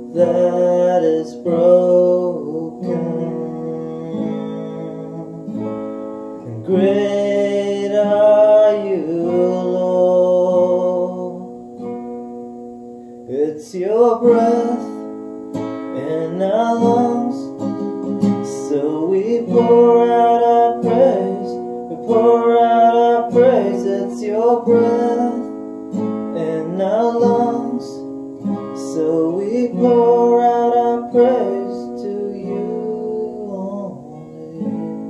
that is broken, and great are you, Lord. It's your breath in our lungs, so we pour out our praise, we pour out our praise. It's your breath in our lungs, so we pour out our praise to you only.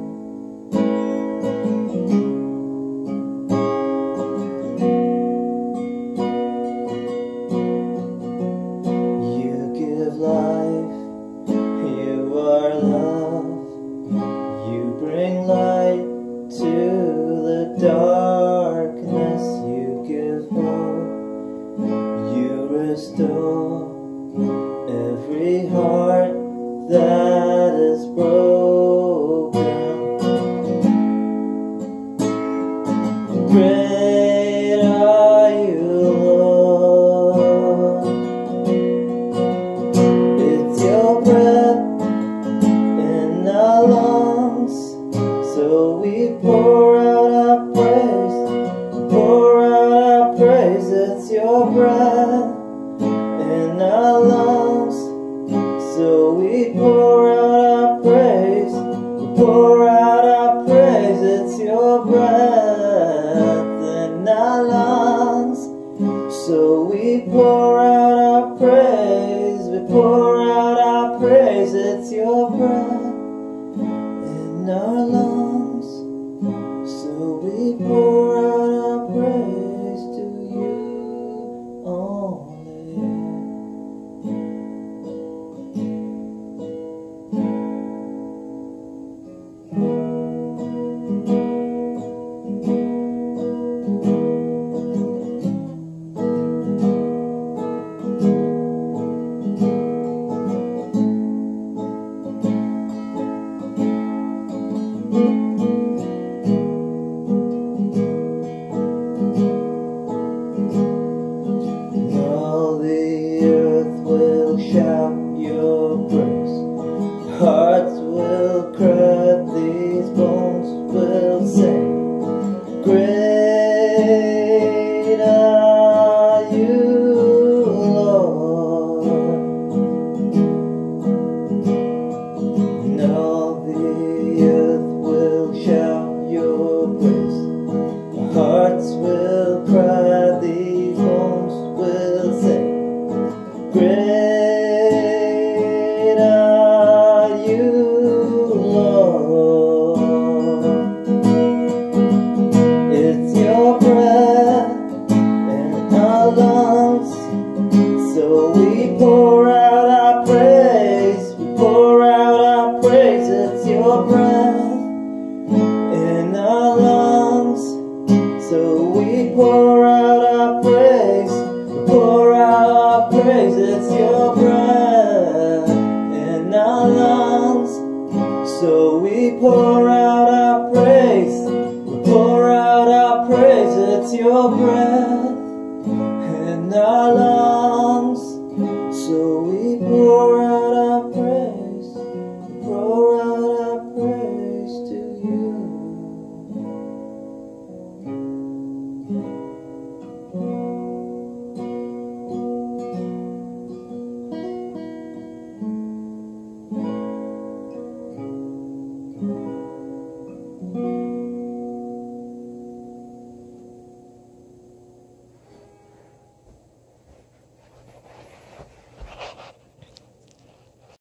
You give life, you are love, you bring light to the darkness, you give hope, you restore every heart that is broken. Great are you, Lord. It's your breath in our lungs, so we pour out our praise, pour out our praise. It's your breath in our lungs, so we pour out our praise, we pour out our praise. It's your breath in our lungs, so we pour out our praise, we pour out our praise. It's your breath in our lungs, so we pour out our praise to you only. All the earth will shout your praise, hearts will cry, these bones will sing. Great are you, Lord. And all the earth will shout your praise, hearts will cry, these bones will sing. Great are you, Lord. It's your breath in our lungs, so we pour out our praise, we pour out our praise. It's your breath in our lungs, so we pour out our praise, we pour out our praise. It's your breath in our lungs, so we pour out our praise, we pour out our praise. It's your breath